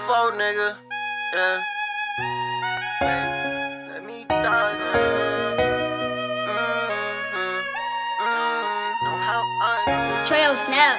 before, nigga. Yeah. Let me die. Know how I Trail Snap.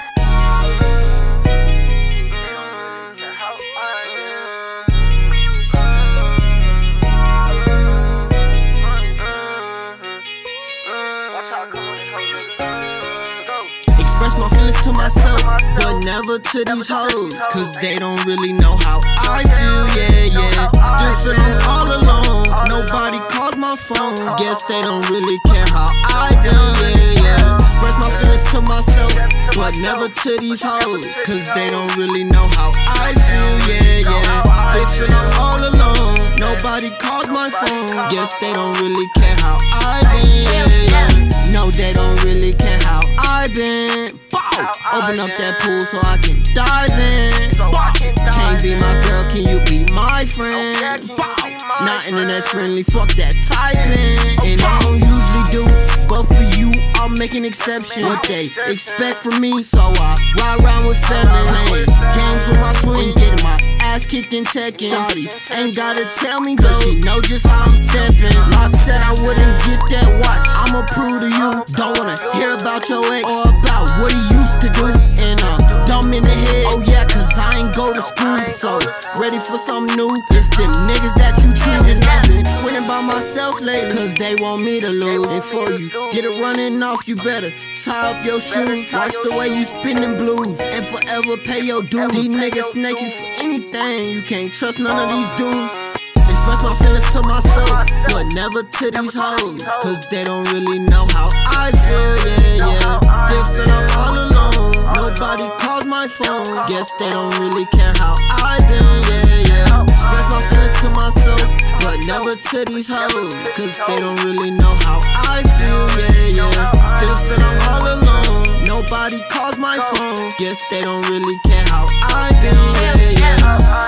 Express my feelings to myself, but never to these hoes, cause they don't really know how I feel, yeah. Still feel I'm all alone, nobody calls my phone. Guess they don't really care how I do, yeah. Express my feelings to myself, but never to these hoes, cause they don't really know how I feel, yeah. Still feel I'm all alone, nobody calls my phone. Guess they don't really care how I been, yeah. No, they don't really care how I been. Bow! Open up that pool so I can dive in. Bow! Can't be my girl, can you be my friend? Bow! Not internet friendly, fuck that typing. And I don't usually do, but for you I'll make an exception. What they expect from me, so I ride around with felons. Games with my twin, getting my ass kicked in Tekken. Shawty ain't gotta tell me, cause she know just how I'm stepping. I said I wouldn't get that watch, I'ma prove to you. Don't wanna hear about your ex or about what he used to do. And I'm dumb in the head, oh yeah, cause I ain't go to school. So ready for something new, it's them niggas that you choose. And I've been winning by myself lately, cause they want me to lose. And for you, get it running off, you better tie up your shoes. Watch the way you spinning blues, and forever pay your dues. These niggas snake you for anything, you can't trust none of these dudes. Express my feelings to myself, but never to these hoes, cause they don't really know how I feel, yeah. Still feel I'm all alone, nobody calls my phone. Guess they don't really care how I been, yeah. Express my feelings to myself, but never to these hoes, cause they don't really know how I feel, yeah. Still feel I'm all alone, nobody calls my phone. Guess they don't really care how I been, yeah.